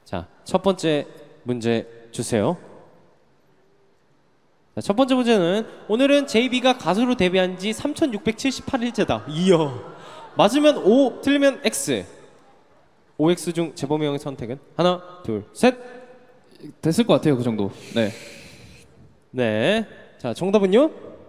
자, 첫 번째 문제 주세요. 자, 첫 번째 문제는 오늘은 JB가 가수로 데뷔한 지 3678일째다. 이야. 맞으면 O, 틀리면 X. OX 중 재범이 형의 선택은? 하나, 둘, 셋. 됐을 것 같아요, 그 정도. 네. 네. 자, 정답은요?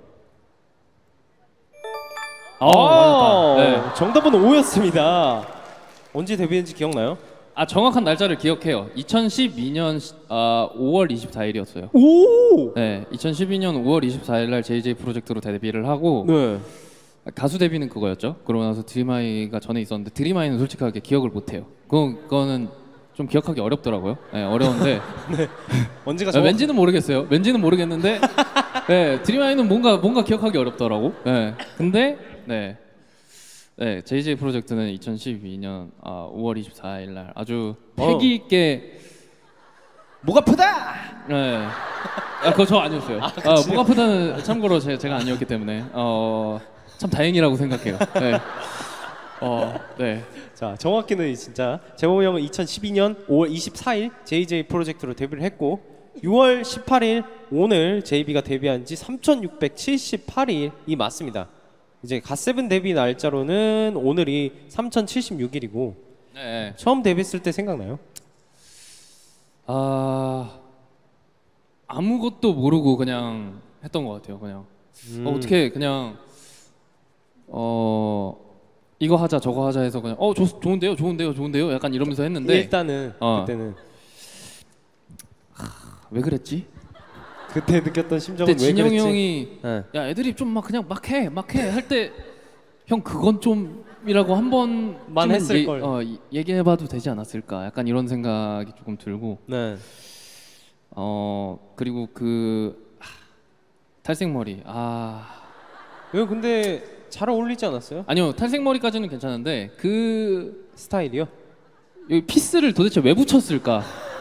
맞았다. 네. 정답은 O였습니다. 언제 데뷔했는지 기억나요? 정확한 날짜를 기억해요. 2012년 5월 24일이었어요. 오! 네, 2012년 5월 24일 날 JJ 프로젝트로 데뷔를 하고 네. 가수 데뷔는 그거였죠. 그러고 나서 드림아이가 전에 있었는데 드림아이는 솔직하게 기억을 못 해요. 그거는 좀 기억하기 어렵더라고요. 네, 어려운데 네. 언제가 왠지는 모르겠어요. 왠지는 모르겠는데 네, 드림아이는 뭔가 기억하기 어렵더라고. 네. 근데 네, JJ 프로젝트는 2012년 5월 24일 날 아주 패기 있게 목 아프다! 네. 그거 저 아니었어요. 목 아프다는 참고로 제가 아니었기 때문에 참 다행이라고 생각해요. 네. 네. 자, 정확히는 진짜 재범이 형은 2012년 5월 24일 JJ 프로젝트로 데뷔를 했고 6월 18일 오늘 JB가 데뷔한 지 3678일이 맞습니다. 이제 갓세븐 데뷔 날짜로는 오늘이 3076일이고 네. 처음 데뷔했을 때 생각나요? 아무것도 모르고 그냥 했던 것 같아요. 그냥 어떻게 그냥 이거 하자 저거 하자 해서 그냥 좋은데요 약간 이러면서 했는데 일단은 그때는 왜 그랬지? 그때 느꼈던 심정은 그때 왜 진영이 그랬지? 형이 네. 야 애드립 좀 막 그냥 막 해 할 때 형 그건 좀이라고 한 번만 했을 걸. 얘기해봐도 되지 않았을까 약간 이런 생각이 조금 들고 네. 그리고 탈색머리 이거 근데 잘 어울리지 않았어요? 아니요 탈색머리까지는 괜찮은데 그 스타일이요? 이 피스를 도대체 왜 붙였을까?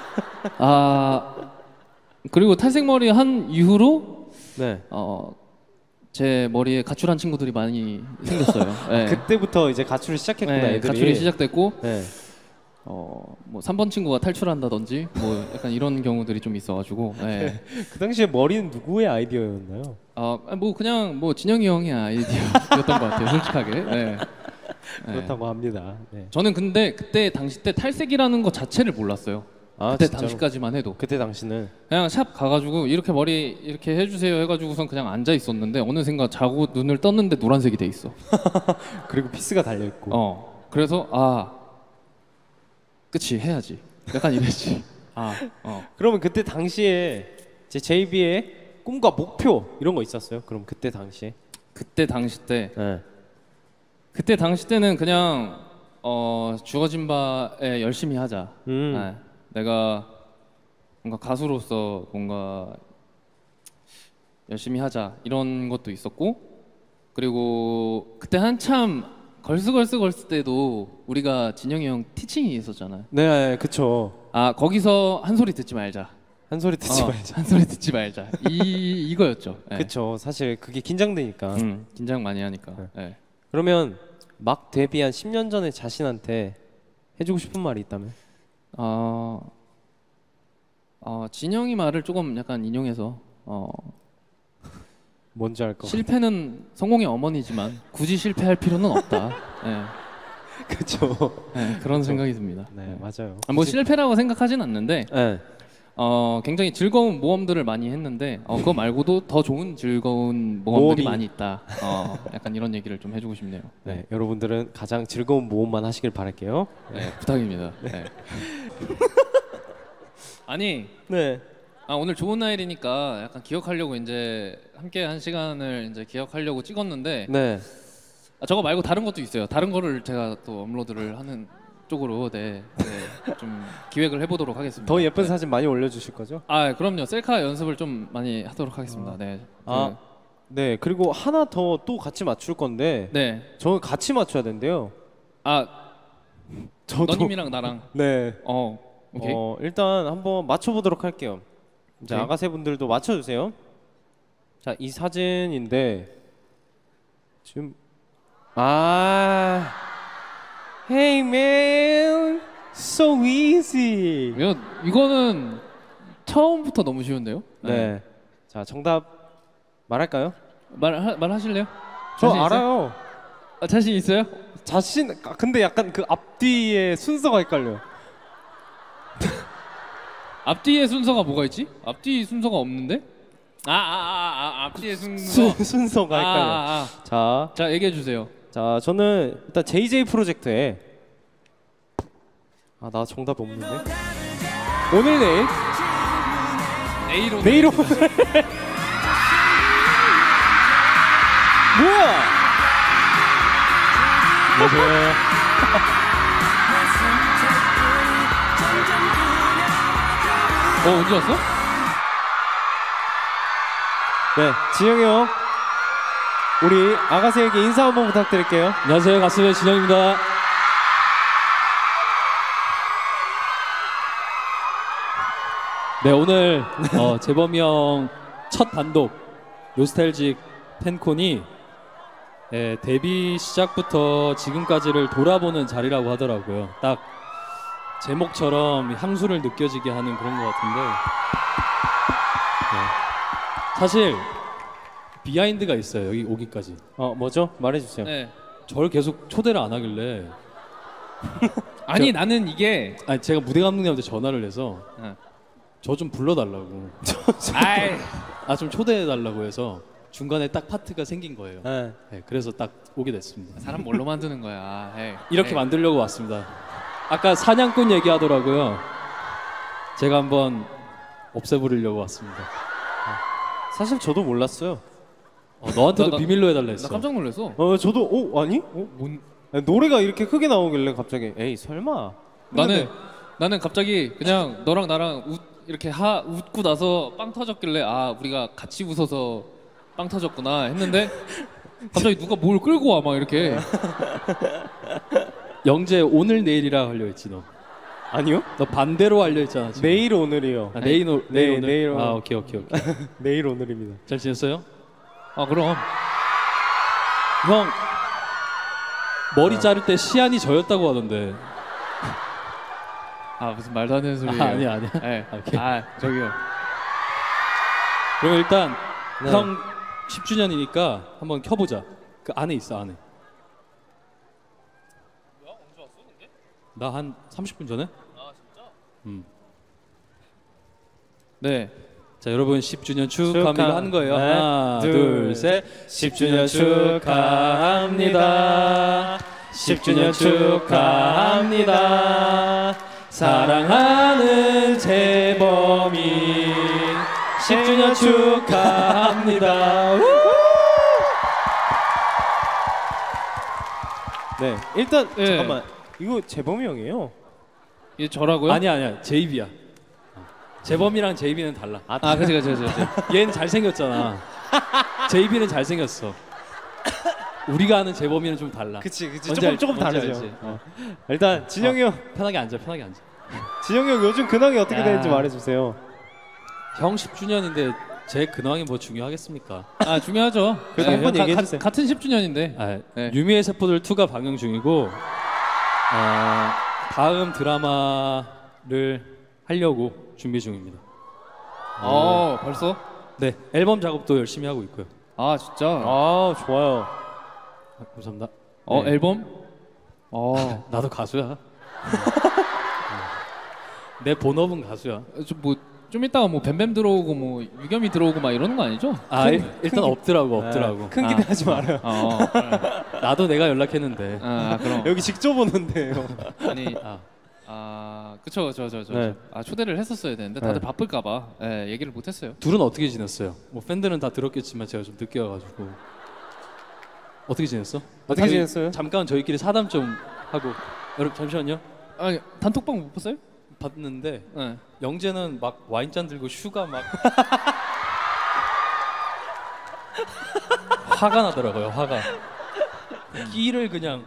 그리고 탈색머리 한 이후로 네. 제 머리에 가출한 친구들이 많이 생겼어요. 네. 그때부터 이제 가출을 시작했구나. 네, 애들이. 가출이 시작됐고 네. 뭐 3번 친구가 탈출한다든지 뭐 약간 이런 경우들이 좀 있어가지고 네. 그 당시에 머리는 누구의 아이디어였나요? 뭐 그냥 뭐 진영이 형의 아이디어였던 것 같아요, 솔직하게. 네. 그렇다고 합니다. 네. 저는 근데 그때 당시 때 탈색이라는 것 자체를 몰랐어요. 그때 진짜로? 당시까지만 해도 그때 당시는 그냥 샵 가가지고 이렇게 머리 이렇게 해주세요 해가지고선 그냥 앉아 있었는데 어느샌가 자고 눈을 떴는데 노란색이 돼 있어. 그리고 피스가 달려 있고. 그래서 그치 해야지. 약간 이랬지. 그러면 그때 당시에 제 JB의 꿈과 목표 이런 거 있었어요? 그럼 그때 당시에? 그때 당시 때 네. 그때 당시 때는 그냥 주어진 바에 열심히 하자. 네. 내가 뭔가 가수로서 뭔가 열심히 하자 이런 것도 있었고 그리고 그때 한참 걸스 때도 우리가 진영이 형 티칭이 있었잖아요. 네, 그쵸. 거기서 한 소리 듣지 말자. 한 소리 듣지 말자. 한 소리 듣지 말자. 이거였죠. 네. 그쵸. 사실 그게 긴장되니까. 긴장 많이 하니까. 네. 그러면 막 데뷔한 10년 전에 자신한테 해주고 싶은 말이 있다면? 진영이 말을 조금 약간 인용해서 뭔지 알 것 같아. 실패는 성공의 어머니지만 굳이 실패할 필요는 없다. 네. 그쵸. 네, 그런 생각이 듭니다. 네, 맞아요. 뭐 실패라고 생각하진 않는데 네. 굉장히 즐거운 모험들을 많이 했는데 그거 말고도 더 좋은 즐거운 모험들이 많이 있다. 약간 이런 얘기를 좀 해주고 싶네요. 네, 여러분들은 가장 즐거운 모험만 하시길 바랄게요. 네, 부탁입니다. 네. 아니, 네. 오늘 좋은 날이니까 약간 기억하려고 이제 함께 한 시간을 이제 기억하려고 찍었는데 네. 저거 말고 다른 것도 있어요. 다른 거를 제가 또 업로드를 하는 쪽으로 좀 기획을 해보도록 하겠습니다. 더 예쁜 사진 많이 올려주실 거죠? 그럼요. 셀카 연습을 좀 많이 하도록 하겠습니다. 네. 네. 그리고 하나 더 또 같이 맞출 건데. 네. 저는 같이 맞춰야 된대요. 저도. 너님이랑 나랑. 네. 오케이. 일단 한번 맞춰보도록 할게요. 자, 오케이. 아가새 분들도 맞춰주세요. 자, 이 사진인데 지금 Hey man, So easy. 이거는 처음부터 너무 쉬운데요? 네. 자, 정답 말할까요? 말하실래요? 저 자신 있어요? 알아요. 자신 있어요? 근데 약간 그 앞뒤의 순서가 헷갈려. 앞뒤의 순서가 뭐가 있지? 앞뒤 순서가 없는데? 앞뒤의 순서. 순서가 헷갈려. 자, 얘기해 주세요. 자, 저는 일단 JJ 프로젝트에 나 정답 없는데. 오늘 내일 내일 오늘 뭐야? 안녕하세요. 언제 왔어? 네, 지영이 형, 우리 아가새에게 인사 한번 부탁드릴게요. 안녕하세요. 가수의 진영입니다. 네, 오늘 재범이 형 첫 단독 노스텔직 팬콘이 데뷔 시작부터 지금까지를 돌아보는 자리라고 하더라고요. 딱 제목처럼 향수를 느껴지게 하는 그런 것 같은데 사실 비하인드가 있어요. 여기 오기까지. 뭐죠? 말해주세요. 네. 저를 계속 초대를 안 하길래 아니 나는 이게 제가 무대 감독님한테 전화를 해서 저 좀 불러달라고 좀 초대해달라고 해서 중간에 딱 파트가 생긴 거예요. 네. 네, 그래서 딱 오게 됐습니다. 사람 뭘로 만드는 거야. 이렇게 만들려고 왔습니다. 아까 사냥꾼 얘기하더라고요. 제가 한번 없애버리려고 왔습니다. 사실 저도 몰랐어요. 너한테도 나- 비밀로 해달라 나 했어. 깜짝 놀랐어. 저도 아니? 노래가 이렇게 크게 나오길래 갑자기 에이 설마. 나는 갑자기 그냥 너랑 나랑 이렇게 웃고 나서 빵 터졌길래 우리가 같이 웃어서 빵 터졌구나 했는데 갑자기 누가 뭘 끌고 와 막 이렇게. 영재 오늘 내일이라 하려 했지 너. 아니요? 너 반대로 하려 했잖아. 지금. 내일 오늘이요. 내일 오늘. 내일 오늘. 오케이. 내일 오늘입니다. 잘 지냈어요? 그럼. 형 머리 자를 때 시안이 저였다고 하던데. 무슨 말도 안 되는 소리예요. 아니야. 네. 오케이. 저기요. 그럼 일단 네. 형 10주년이니까 한번 켜보자. 그 안에 있어 안에. 나 한 30분 전에? 네. 자 여러분 10주년 축하합니다 하는 거예요. 네. 하나 둘 셋 10주년 축하합니다. 10주년 축하합니다. 사랑하는 재범이 10주년 축하합니다. 네, 일단 네. 잠깐만. 이거 재범이 형이에요. 이게 저라고요? 아니야 제이비야. 재범이랑 제이비는 달라. 그치. 얘는 잘생겼잖아. 제이비는 잘생겼어. 우리가 아는 재범이는 좀 달라. 그치. 뭔지 조금 뭔지 다르죠. 알지? 일단 진영이 형, 편하게 앉아. 진영이 형 요즘 근황이 어떻게 야. 되는지 말해주세요. 형 10주년인데 제 근황이 뭐 중요하겠습니까? 중요하죠. 그래도 한번 얘기해 주세요. 같은 10주년인데. 네. 유미의 세포들 2가 방영 중이고 다음 드라마를 하려고 준비 중입니다. 벌써? 네, 앨범 작업도 열심히 하고 있고요. 진짜. 좋아요. 감사합니다. 네. 앨범? 나도 가수야. 내 본업은 가수야. 좀 이따가 뭐 뱀뱀 들어오고 뭐 유겸이 들어오고 막 이러는 거 아니죠? 일단 없더라고. 큰 기대하지 말아요. 나도 내가 연락했는데. 그럼. 여기 직접 오는데요. 아니. 그쵸. 네. 초대를 했었어야 되는데 다들 바쁠까봐 얘기를 못했어요. 둘은 어떻게 지냈어요? 뭐 팬들은 다 들었겠지만 제가 좀 늦게 와가지고. 어떻게 지냈어? 어떻게 지냈어요? 잠깐 저희끼리 사담 좀 하고. 여러분 잠시만요. 아니 단톡방 못 봤어요? 봤는데 네. 영재는 막 와인잔 들고 슈가 막 화가 나더라고요. 화가. 끼를 그냥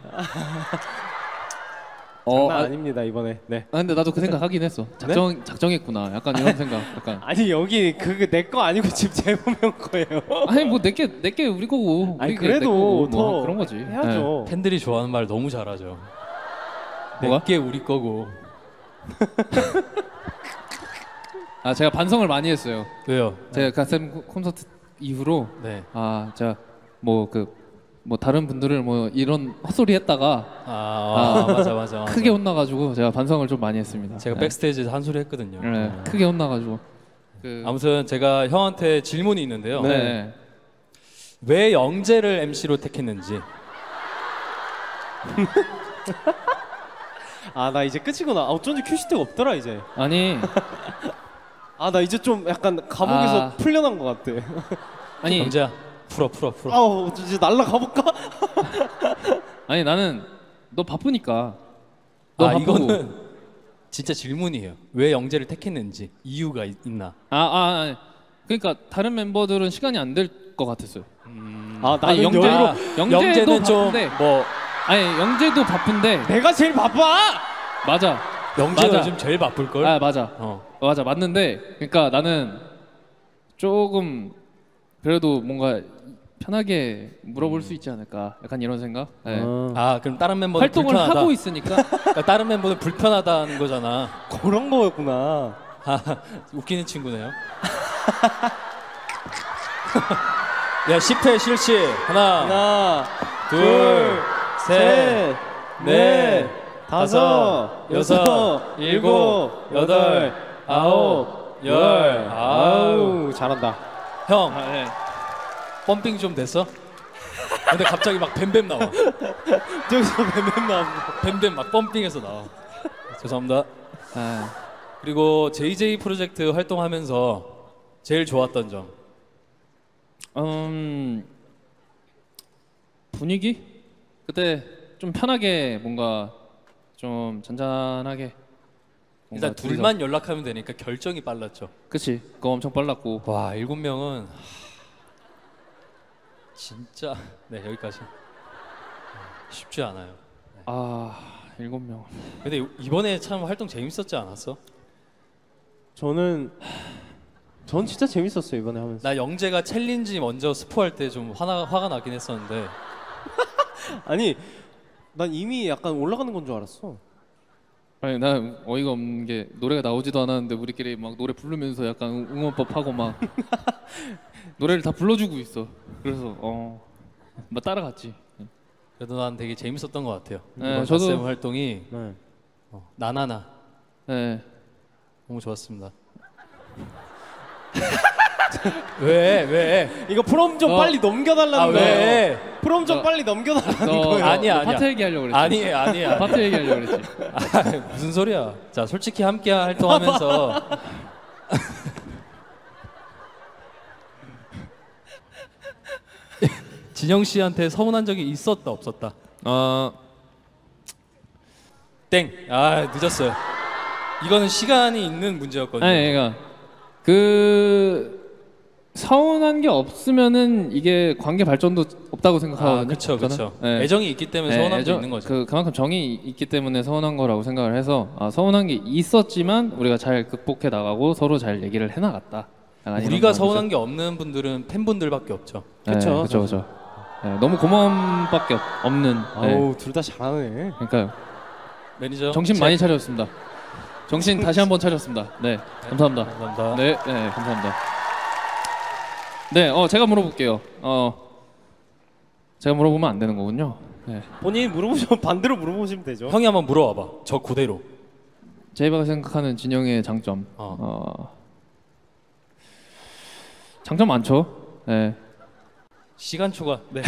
장난 아닙니다 이번에. 네. 근데 나도 그 생각 하긴 했어. 작정했구나. 약간 이런 생각. 약간. 아니 여기 그게 내 거 아니고 집 재범 형 거예요. 아니 뭐 내게 우리 거고. 아니 우리 게 내 그래도 거고 더 뭐 그런 거지. 해야죠. 팬들이 좋아하는 말 너무 잘하죠. 뭐가? 내게 우리 거고. 아 제가 반성을 많이 했어요. 왜요? 제가 가셈 콘서트 이후로 네. 제가 뭐 다른 분들을 뭐 이런 헛소리 했다가 맞아. 크게 혼나가지고 제가 반성을 좀 많이 했습니다. 제가 네. 백스테이지에서 한 소리 했거든요. 네, 크게 혼나가지고 아무튼 제가 형한테 질문이 있는데요. 네. 왜 영재를 MC로 택했는지. 아 나 이제 끝이구나. 어쩐지 큐시트가 없더라 이제. 아니 아 나 이제 좀 약간 감옥에서 풀려난 것 같아. 아니 영재야 풀어. 아우 이제 날라가 볼까? 아니 나는 너 바쁘니까. 너 바쁘고. 이거는 진짜 질문이에요. 왜 영재를 택했는지 이유가 있나? 아니. 그러니까 다른 멤버들은 시간이 안 될 것 같았어요. 아 나는 영재도 영재는 바쁜데. 아니 영재도 바쁜데. 내가 제일 바빠. 맞아. 영재가 맞아. 요즘 제일 바쁠 걸. 맞아. 맞아 맞는데 그러니까 나는 조금 그래도 뭔가 편하게 물어볼 수 있지 않을까 약간 이런 생각. 네. 그럼 다른 멤버들 활동을 불편하다. 하고 있으니까. 그러니까 다른 멤버들 불편하다는 거잖아. 그런 거였구나. 웃기는 친구네요. 야 10회 실시 하나 둘 셋 넷 다섯 여섯 일곱 여덟 아홉 열 아우 잘한다. 형 네. 펌핑 좀 됐어? 근데 갑자기 막 뱀뱀 나와. 저기서 뱀뱀 나오고. 뱀뱀 막 펌핑해서 나와. 죄송합니다. 그리고 JJ 프로젝트 활동하면서 제일 좋았던 점. 분위기? 그때 좀 편하게 뭔가 좀 잔잔하게 일단 둘만 연락하면 되니까 결정이 빨랐죠. 그치 그거 엄청 빨랐고. 와 7명은 진짜 네 여기까지 쉽지 않아요. 네. 7명. 근데 이번에 참 활동 재밌었지 않았어? 전 진짜 재밌었어요 이번에 하면서. 나 영재가 챌린지 먼저 스포할 때 좀 화가 나긴 했었는데 아니 난 이미 약간 올라가는 건 줄 알았어. 아니 나 어이가 없는 게 노래가 나오지도 않았는데 우리끼리 막 노래 부르면서 약간 응원법 하고 막 노래를 다 불러주고 있어. 그래서 막 따라갔지. 그래도 난 되게 재밌었던 것 같아요. 네, 이번 저도- 갓세븐 활동이 네. 나나나 네. 너무 좋았습니다. 왜? 이거 프롬 좀 빨리 넘겨달라는 거예요. 왜? 프롬 좀 빨리 넘겨달라는 너 거예요. 아니야. 파트 얘기하려고 그랬지. 아니야. 파트 얘기하려고 그랬지. 무슨 소리야? 자, 솔직히 함께 활동하면서 진영 씨한테 서운한 적이 있었다 없었다? 땡. 늦었어요. 이거는 시간이 있는 문제였거든요. 아니 그러니까 서운한 게 없으면은 이게 관계 발전도 없다고 생각하거든요. 그렇죠. 네. 애정이 있기 때문에 서운함도 있는 거죠. 그만큼 정이 있기 때문에 서운한 거라고 생각을 해서 서운한 게 있었지만 우리가 잘 극복해 나가고 서로 잘 얘기를 해 나갔다. 우리가 서운한 게 없는 분들은 팬분들밖에 없죠. 그렇죠. 네, 너무 고마움밖에 없는. 아우 둘 다 잘하네. 그러니까요. 매니저 정신 많이 차렸습니다. 정신 다시 한번 차렸습니다. 네, 감사합니다. 감사합니다. 네, 감사합니다. 네, 제가 물어볼게요. 제가 물어보면 안 되는 거군요. 네. 본인이 물어보시면 반대로 물어보시면 되죠. 형이 한번 물어봐봐. 저 그대로. 제이바가 생각하는 진영의 장점. 장점 많죠. 네. 시간 초과. 네.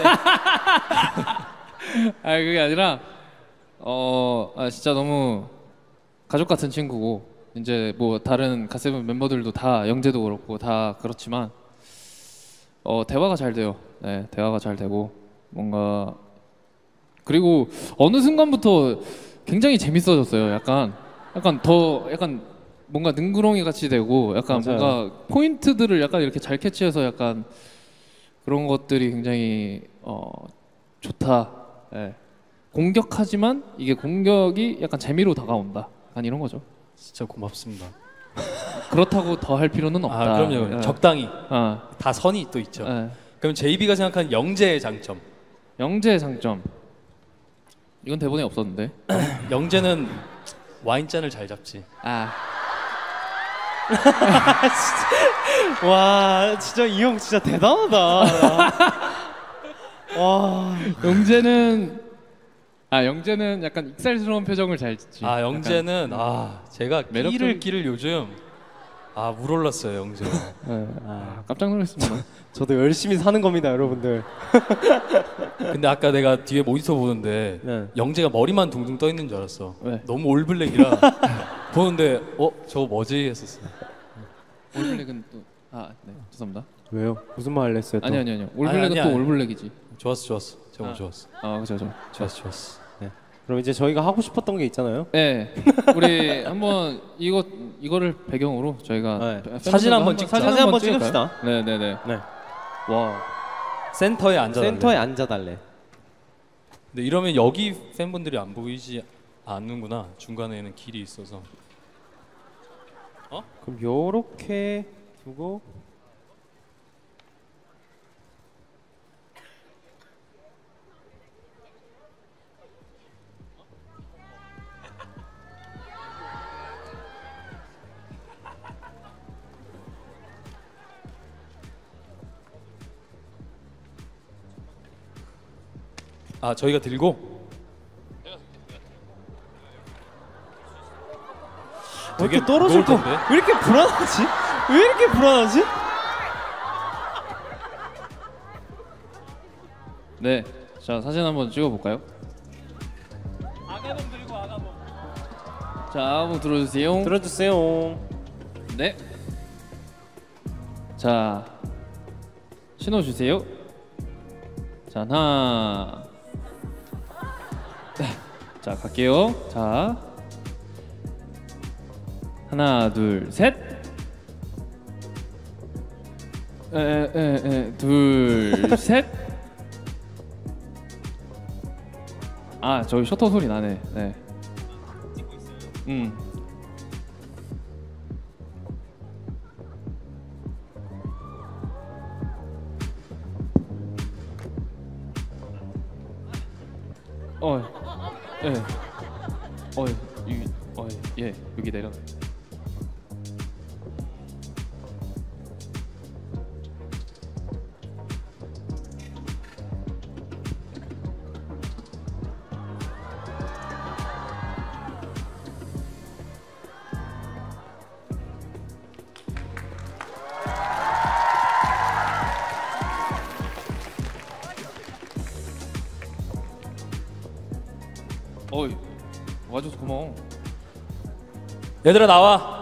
그게 아니라 진짜 너무 가족 같은 친구고 이제 뭐 다른 갓세븐 멤버들도 다 영재도 그렇고 다 그렇지만 대화가 잘 돼요. 네, 대화가 잘 되고 뭔가 그리고 어느 순간부터 굉장히 재밌어졌어요. 약간 뭔가 능구렁이 같이 되고 약간 맞아요. 뭔가 포인트들을 약간 이렇게 잘 캐치해서 약간 그런 것들이 굉장히 좋다. 네. 공격하지만 이게 공격이 약간 재미로 다가온다. 약간 이런 거죠. 진짜 고맙습니다. 그렇다고 더 할 필요는 없다. 그럼요. 네. 적당히. 아, 다 선이 또 있죠. 네. 그럼 JB가 생각하는 영재의 장점. 영재의 장점. 이건 대본에 없었는데. 영재는 와인잔을 잘 잡지. 아, 와 진짜 이 형 진짜 대단하다. 와 영재는 약간 익살스러운 표정을 잘 짓지. 아 영재는 제가 매력적인- 끼를 요즘 물 올랐어요 영재. 깜짝 놀랐습니다. 저도 열심히 사는 겁니다 여러분들. 근데 아까 내가 뒤에 모니터 보는데 네. 영재가 머리만 둥둥 떠 있는 줄 알았어. 왜? 너무 올블랙이라 보는데 저거 뭐지 했었어. 올블랙은 또 네, 죄송합니다. 왜요? 무슨 말 했어요? 또? 아니요. 올블랙은 아니. 또 올블랙이지. 좋았어. 제목 좋았어. 그죠. 좋았어. 그럼 이제 저희가 하고 싶었던 게 있잖아요. 네, 우리 한번 이거를 배경으로 저희가 네. 사진 한번 찍자. 사진 한번 찍읍시다. 네네네. 네. 와, 센터에 앉아달래. 센터에 앉아달래. 근데 이러면 여기 팬분들이 안 보이지 않는구나. 중간에는 길이 있어서. 그럼 요렇게 두고 저희가 들고 왜 이렇게 되게 떨어질 거? 무거울 텐데? 왜 이렇게 불안하지? 왜 이렇게 불안하지? 네, 자 사진 한번 찍어볼까요? 자, 한번 들어주세요. 들어주세요. 네. 자, 신호 주세요. 자, 하나. 자, 갈게요. 자, 하나, 둘, 셋. 둘, 셋. 저기 셔터 소리 나네. 네. 여기 내려. 와줘서 고마워. 얘들아 나와.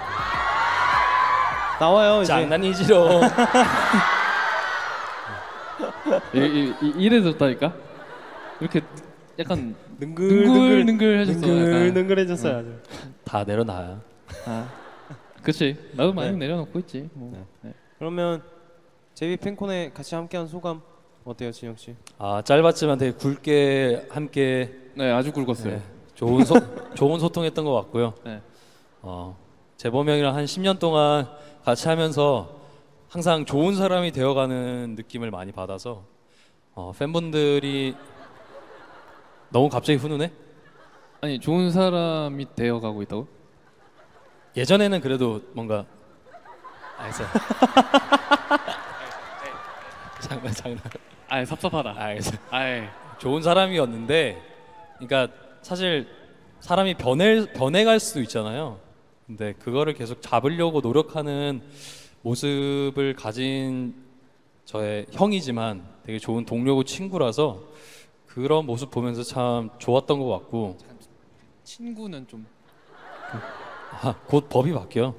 나와요 이제. 장난이지로. 이래졌다니까. 이렇게 약간 능글능글 능글해졌어. 약간. 능글해졌어요 아주. 다 내려놔. 그치. 나도 많이 네. 내려놓고 있지. 뭐. 네. 그러면 제비 팬콘에 같이 함께한 소감 어때요, 진영 씨? 짧았지만 되게 굵게 함께 네, 아주 굵었어요. 네, 좋은 소통했던 것 같고요. 네. 재범 형이랑 한 10년 동안 같이 하면서 항상 좋은 사람이 되어가는 느낌을 많이 받아서 팬분들이 너무 갑자기 훈훈해? 아니, 좋은 사람이 되어가고 있다고? 예전에는 그래도 뭔가 알겠어요. 장난. 섭섭하다. 알겠어요. 아이. 좋은 사람이었는데, 그러니까 사실 사람이 변해갈 수도 있잖아요. 근데 그거를 계속 잡으려고 노력하는 모습을 가진 저의 형이지만 되게 좋은 동료고 친구라서 그런 모습 보면서 참 좋았던 것 같고. 친구는 좀 곧 법이 바뀌어.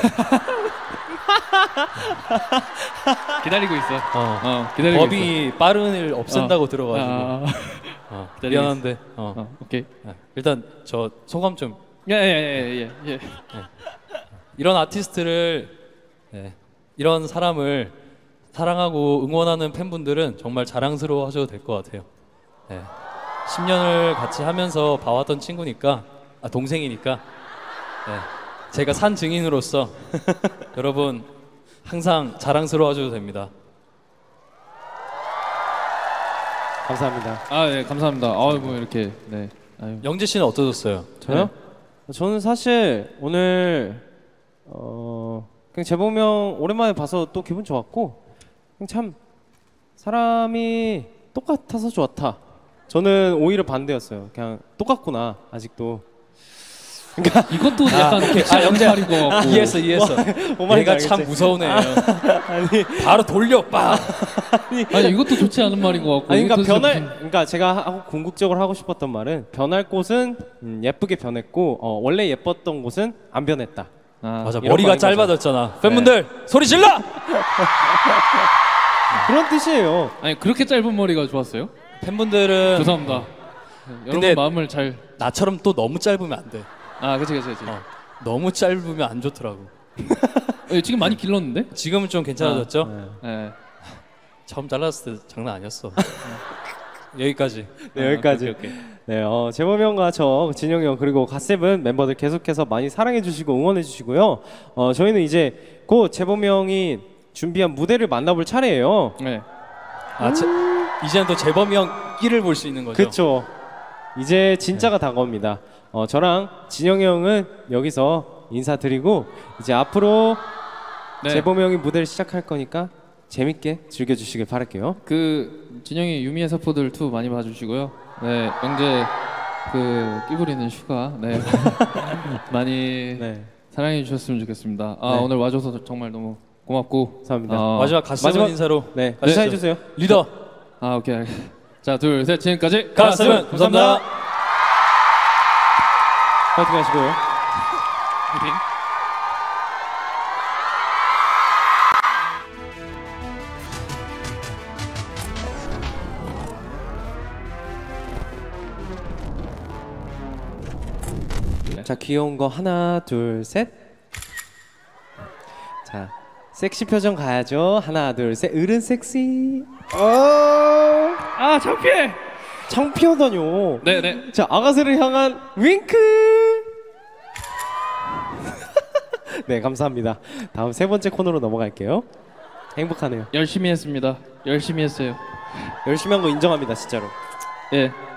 기다리고 있어. 기다리고 법이 빠른 일 없앤다고 들어가지고. 기다리겠어. 미안한데. 오케이. 일단 저 소감 좀. 예. 이런 아티스트를, 이런 사람을 사랑하고 응원하는 팬분들은 정말 자랑스러워 하셔도 될 것 같아요. 10년을 같이 하면서 봐왔던 친구니까, 동생이니까, 제가 산 증인으로서 여러분 항상 자랑스러워 하셔도 됩니다. 감사합니다. 네, 감사합니다. 뭐 이렇게. 네. 아유. 영재 씨는 어떠셨어요? 저요? 저는 사실 오늘 그냥 재범이 형 오랜만에 봐서 또 기분 좋았고 그냥 참 사람이 똑같아서 좋다. 저는 오히려 반대였어요. 그냥 똑같구나 아직도. 이것도 약간 좋지 않은 영재야. 말인 것 같고. 이해했어. 뭔 얘가 말인지 참 알겠지? 무서운 애예요. 바로 돌려 빠. 아니 이것도 좋지 않은 말인 것 같고. 아니 그러니까 이것도 진짜 변할 그러니까 제가 궁극적으로 하고 싶었던 말은 변할 곳은 예쁘게 변했고 원래 예뻤던 곳은 안 변했다. 맞아, 이런 머리가 말인 거죠. 짧아졌잖아. 팬분들 소리 질러! 그런 뜻이에요. 아니 그렇게 짧은 머리가 좋았어요? 팬분들은 죄송합니다. 근데- 여러분 마음을 잘. 나처럼 또 너무 짧으면 안 돼. 아 그치. 너무 짧으면 안 좋더라고. 지금 많이 길렀는데? 지금은 좀 괜찮아졌죠? 네. 처음 잘랐을 때 장난 아니었어. 여기까지. 네, 여기까지. 오케이. 네, 재범이 형과 저 진영이 형 그리고 갓세븐 멤버들 계속해서 많이 사랑해 주시고 응원해 주시고요. 저희는 이제 곧 재범이 형이 준비한 무대를 만나볼 차례예요. 네. 이제는 또 재범이 형 끼를 볼 수 있는 거죠. 그렇죠. 이제 진짜가 다가옵니다. 저랑 진영이 형은 여기서 인사드리고 이제 앞으로 네. 재범이 형이 무대를 시작할 거니까 재밌게 즐겨주시길 바랄게요. 그 진영이 유미의 사포들 2 많이 봐주시고요. 네, 영재 그 끼부리는 슈가 네 많이 네, 사랑해 주셨으면 좋겠습니다. 네. 오늘 와줘서 정말 너무 고맙고. 감사합니다. 마지막 갓세븐 인사로. 네, 네, 인사해 주세요. 리더 오케이. 자, 둘, 셋, 지금까지 갓세븐 감사합니다. 파이팅 하시고요. 화이팅. 자, 귀여운 거 하나, 둘, 셋. 자, 섹시 표정 가야죠. 하나, 둘, 셋. 어른 섹시. 창피해. 창피하다뇨. 네. 자, 아가새를 향한 윙크. 네, 감사합니다. 다음 세 번째 코너로 넘어갈게요. 행복하네요. 열심히 했습니다. 열심히 했어요. 열심히 한 거 인정합니다, 진짜로. 예.